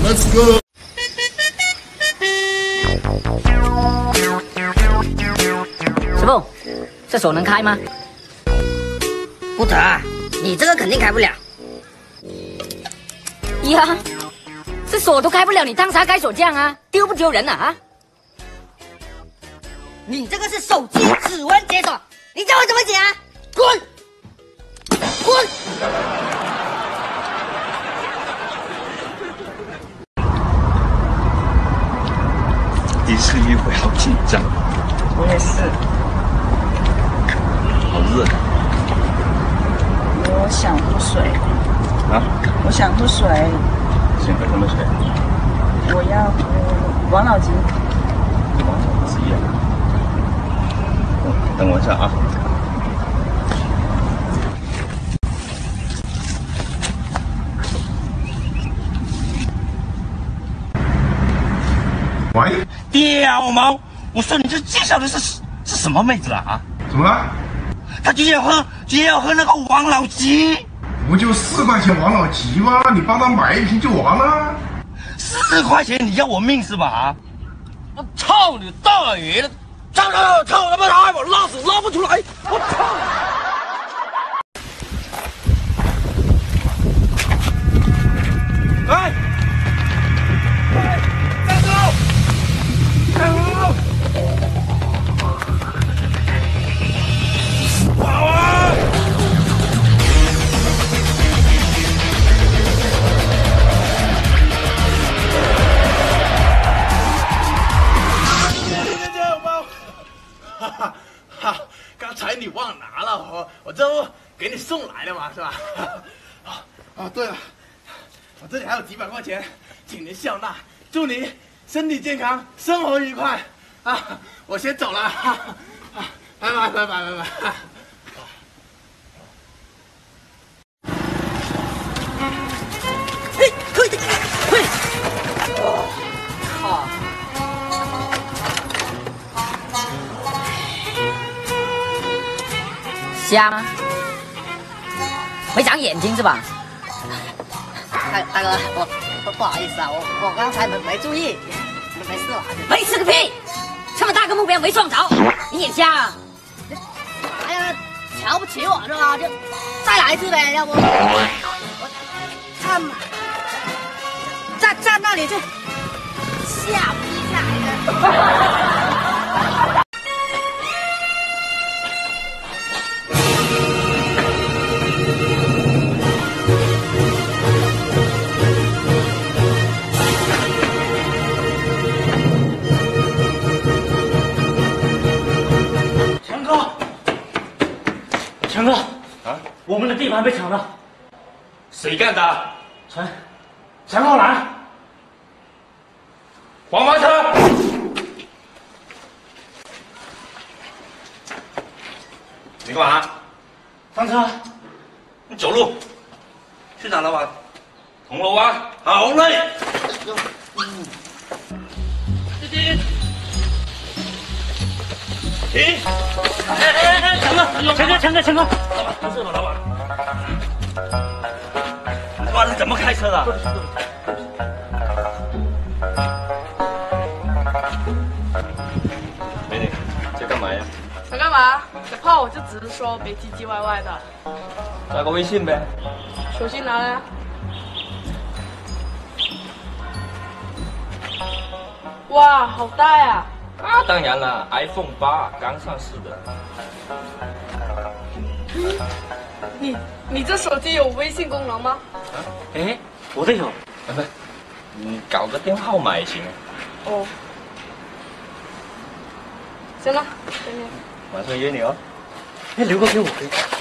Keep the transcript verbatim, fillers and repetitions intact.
Let's go。 师傅，这锁能开吗？ 不得，你这个肯定开不了。 呀，这锁都开不了，你当啥开锁匠啊？丢不丢人啊？啊？ 你这个是手机指纹解锁，你叫我怎么解啊？滚！滚！ 第一次约会好紧张， 我也是。 好热。 我想喝水。 啊？ 我想喝水。 想喝什么水？ 我要喝王老吉。 王老吉啊！等我一下啊。 喂， 屌毛！我说你这介绍的是是什么妹子啊？啊？ 怎么了？ 她今天要喝，今天要喝那个王老吉。 不就四块钱王老吉吗？你帮他买一瓶就完了。 四块钱你要我命是吧？啊！我操你大爷的！操操操他妈的！我拉屎拉不出来！我操！哎！哎！站住！站住！跑啊！ 哈哈哈！刚才你忘拿了，我我这不给你送来的嘛，是吧？啊啊，对了，我这里还有几百块钱，请您笑纳，祝你身体健康，生活愉快啊！我先走了，哈哈，拜拜拜拜拜拜。 嘿，嘿，嘿！靠！ 瞎吗？没长眼睛是吧？ 大大哥，我不不好意思啊，我我刚才没没注意，没事吧？ 没事个屁！这么大个目标没撞着，你眼瞎啊？ 哎呀，瞧不起我是吧？就再来一次呗，要不我站站站那里去，吓不吓人？ 强哥， 啊， 我们的地盘被抢了， 谁干的？ 陈，陈浩南， 黄马车。你干嘛？ 上车。 你走路。去哪了吧？铜锣湾。好嘞。停停。停！哎哎哎，强哥，强哥，强哥，强哥，老板，不是吧，老板？你他妈是怎么开车的？美女，在干嘛呀？ 想干嘛？想泡我就只是说，别唧唧歪歪的。 加个微信呗。 手机拿来啊。哇，好大呀！ 啊，当然了 ，iPhone 八刚上市的。 你你这手机有微信功能吗？ 啊，哎，我的有。啊，不，你搞个电话号码也行。 哦。行了，再见。 晚上约你哦。哎，留个给我可以。